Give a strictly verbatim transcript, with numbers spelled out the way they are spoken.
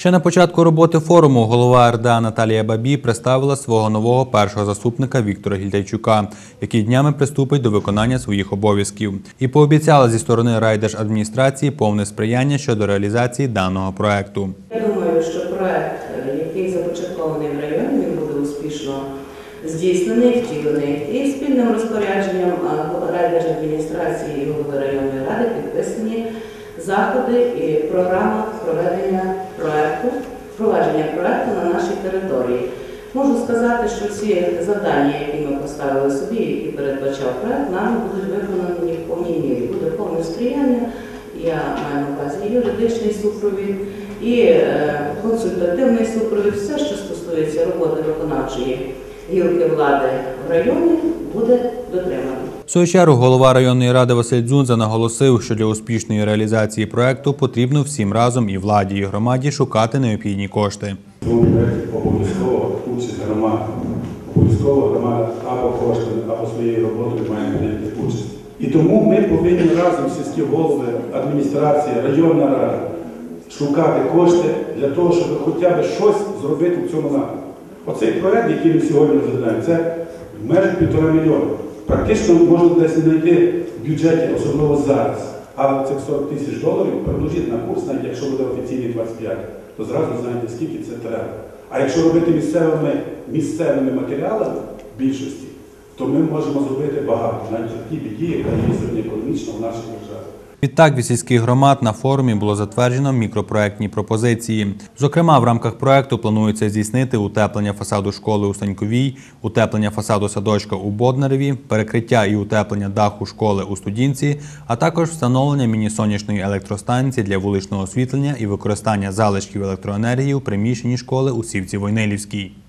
Ще на початку роботи форуму голова ер де а Наталія Бабій представила свого нового першого заступника Віктора Гільдейчука, який днями приступить до виконання своїх обов'язків. І пообіцяла зі сторони райдержадміністрації повне сприяння щодо реалізації даного проекту. Я думаю, що проект, який започаткований в районі, він буде успішно здійснений, втілений. І спільним розпорядженням райдержадміністрації і голови районної ради підписані заходи і програма проведення проекту, впровадження проекту на нашій території. Можу сказати, що всі завдання, які ми поставили собі, які передбачав проект, нами будуть виконані в повній мірі. Буде повне сприяння, я маю на увазі юридичний супровід і консультативний супровід. Все, що стосується роботи виконавчої гілки влади в районі, буде дотримано. В свою чергу голова районної ради Василь Дзунза наголосив, що для успішної реалізації проекту потрібно всім разом і владі, і громаді шукати необхідні кошти. В цьому проєкті обов'язково участь громади. Обов'язково громада або коштами, або своєю роботою має прийняти участь. І тому ми повинні разом сільські голови, адміністрація, районна рада шукати кошти для того, щоб хоча б щось зробити в цьому напрямку. Оцей проєкт, який ми сьогодні розглядаємо, це майже півтора мільйона. Практично можна десь знайти в бюджеті, особливо зараз. Але цих сорок тисяч доларів примножити на курс, навіть якщо буде офіційний двадцять п'ять, то зразу знаєте, скільки це треба. А якщо робити місцевими, місцевими матеріалами в більшості, то ми можемо зробити багато, навіть в тій біді, яка є сьогодні економічна в нашій державі. Відтак від сільських громад на форумі було затверджено мікропроектні пропозиції. Зокрема, в рамках проекту планується здійснити утеплення фасаду школи у Станьковій, утеплення фасаду садочка у Боднареві, перекриття і утеплення даху школи у Студінці, а також встановлення міні-сонячної електростанції для вуличного освітлення і використання залишків електроенергії у приміщенні школи у Сівці Войнилівській.